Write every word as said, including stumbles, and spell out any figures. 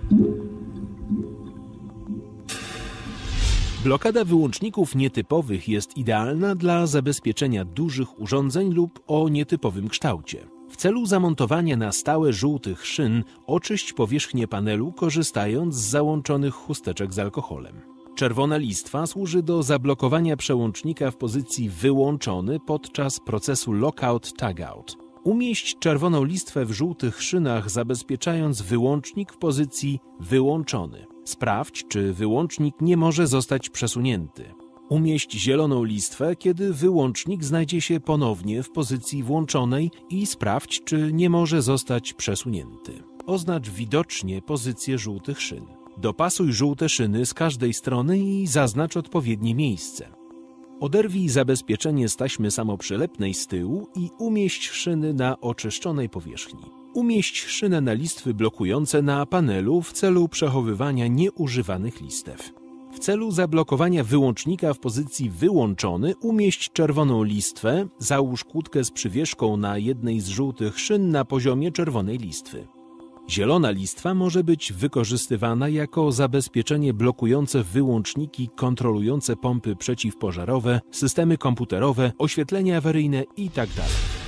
Blokada wyłączników nietypowych jest idealna dla zabezpieczenia dużych urządzeń lub o nietypowym kształcie. W celu zamontowania na stałe żółtych szyn oczyść powierzchnię panelu, korzystając z załączonych chusteczek z alkoholem. Czerwona listwa służy do zablokowania przełącznika w pozycji wyłączony podczas procesu lockout-tagout. Umieść czerwoną listwę w żółtych szynach, zabezpieczając wyłącznik w pozycji wyłączony. Sprawdź, czy wyłącznik nie może zostać przesunięty. Umieść zieloną listwę, kiedy wyłącznik znajdzie się ponownie w pozycji włączonej i sprawdź, czy nie może zostać przesunięty. Oznacz widocznie pozycję żółtych szyn. Dopasuj żółte szyny z każdej strony i zaznacz odpowiednie miejsce. Oderwij zabezpieczenie z taśmy samoprzylepnej z tyłu i umieść szyny na oczyszczonej powierzchni. Umieść szynę na listwy blokujące na panelu w celu przechowywania nieużywanych listew. W celu zablokowania wyłącznika w pozycji wyłączony umieść czerwoną listwę, załóż kłódkę z przywieszką na jednej z żółtych szyn na poziomie czerwonej listwy. Zielona listwa może być wykorzystywana jako zabezpieczenie blokujące wyłączniki kontrolujące pompy przeciwpożarowe, systemy komputerowe, oświetlenie awaryjne itd.